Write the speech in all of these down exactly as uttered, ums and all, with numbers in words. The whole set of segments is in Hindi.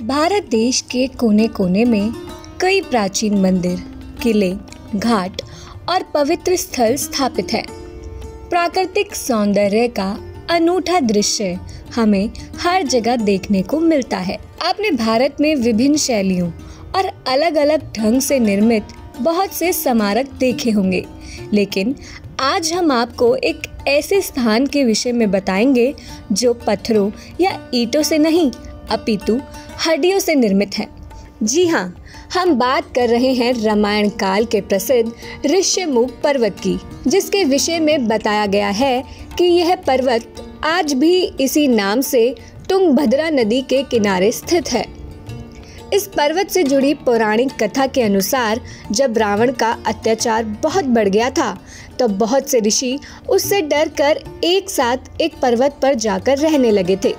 भारत देश के कोने कोने में कई प्राचीन मंदिर, किले, घाट और पवित्र स्थल स्थापित हैं। प्राकृतिक सौंदर्य का अनूठा दृश्य हमें हर जगह देखने को मिलता है। आपने भारत में विभिन्न शैलियों और अलग-अलग ढंग से निर्मित बहुत से स्मारक देखे होंगे, लेकिन आज हम आपको एक ऐसे स्थान के विषय में बताएंगे जो पत्थरों या ईंटों से नहीं अपितु हड्डियों से निर्मित है। जी हाँ, हम बात कर रहे हैं रामायण काल के प्रसिद्ध ऋष्यमुख पर्वत की, जिसके विषय में बताया गया है कि यह पर्वत आज भी इसी नाम से तुंगभद्रा नदी के किनारे स्थित है। इस पर्वत से जुड़ी पौराणिक कथा के अनुसार जब रावण का अत्याचार बहुत बढ़ गया था, तो बहुत से ऋषि उससे डरकर एक साथ एक पर्वत पर जाकर रहने लगे थे।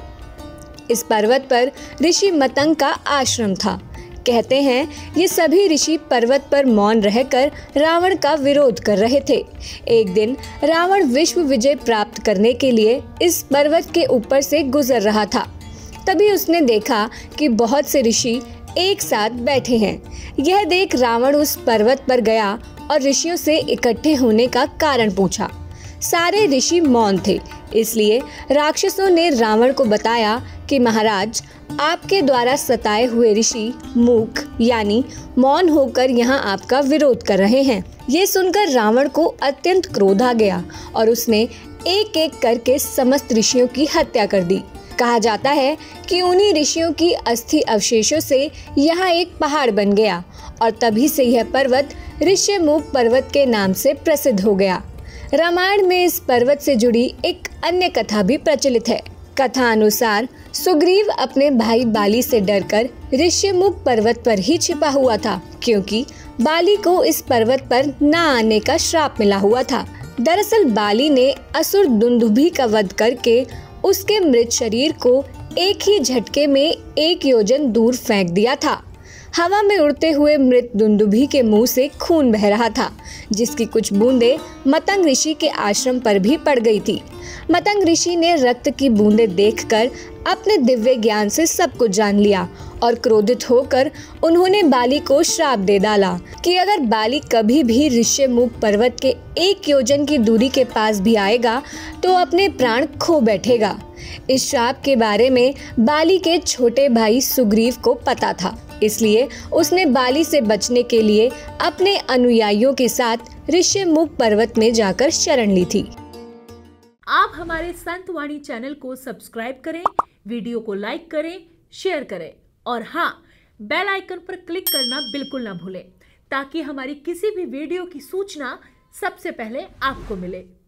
इस पर्वत पर ऋषि मतंग का आश्रम था। कहते हैं ये सभी ऋषि पर्वत पर मौन रहकर रावण का विरोध कर रहे थे। एक दिन रावण विश्व विजय प्राप्त करने के लिए इस पर्वत के ऊपर से गुजर रहा था। तभी उसने देखा कि बहुत से ऋषि एक साथ बैठे हैं। यह देख रावण उस पर्वत पर गया और ऋषियों से इकट्ठे होने का कारण पूछा। सारे ऋषि मौन थे, इसलिए राक्षसों ने रावण को बताया कि महाराज, आपके द्वारा सताए हुए ऋषि मूक यानी मौन होकर यहाँ आपका विरोध कर रहे हैं। ये सुनकर रावण को अत्यंत क्रोध आ गया और उसने एक एक करके समस्त ऋषियों की हत्या कर दी। कहा जाता है कि उन्हीं ऋषियों की अस्थि अवशेषों से यहाँ एक पहाड़ बन गया और तभी से यह पर्वत ऋष्यमुख पर्वत के नाम से प्रसिद्ध हो गया। रामायण में इस पर्वत से जुड़ी एक अन्य कथा भी प्रचलित है। कथा अनुसार सुग्रीव अपने भाई बाली से डरकर ऋष्यमुख पर्वत पर ही छिपा हुआ था, क्योंकि बाली को इस पर्वत पर न आने का श्राप मिला हुआ था। दरअसल बाली ने असुर दुंदुभी का वध करके उसके मृत शरीर को एक ही झटके में एक योजन दूर फेंक दिया था। हवा में उड़ते हुए मृत दुंदुभी के मुंह से खून बह रहा था, जिसकी कुछ बूंदें मतंग ऋषि के आश्रम पर भी पड़ गई थी। मतंग ऋषि ने रक्त की बूंदें देखकर अपने दिव्य ज्ञान से सब कुछ जान लिया और क्रोधित होकर उन्होंने बाली को श्राप दे डाला कि अगर बाली कभी भी ऋष्यमुख पर्वत के एक योजन की दूरी के पास भी आएगा तो अपने प्राण खो बैठेगा। इस श्राप के बारे में बाली के छोटे भाई सुग्रीव को पता था, इसलिए उसने बाली से बचने के लिए अपने अनुयायियों के साथ ऋष्यमुख पर्वत में जाकर शरण ली थी। आप हमारे संत वाणी चैनल को सब्सक्राइब करें, वीडियो को लाइक करें, शेयर करें और हाँ, बेल आइकन पर क्लिक करना बिल्कुल ना भूलें, ताकि हमारी किसी भी वीडियो की सूचना सबसे पहले आपको मिले।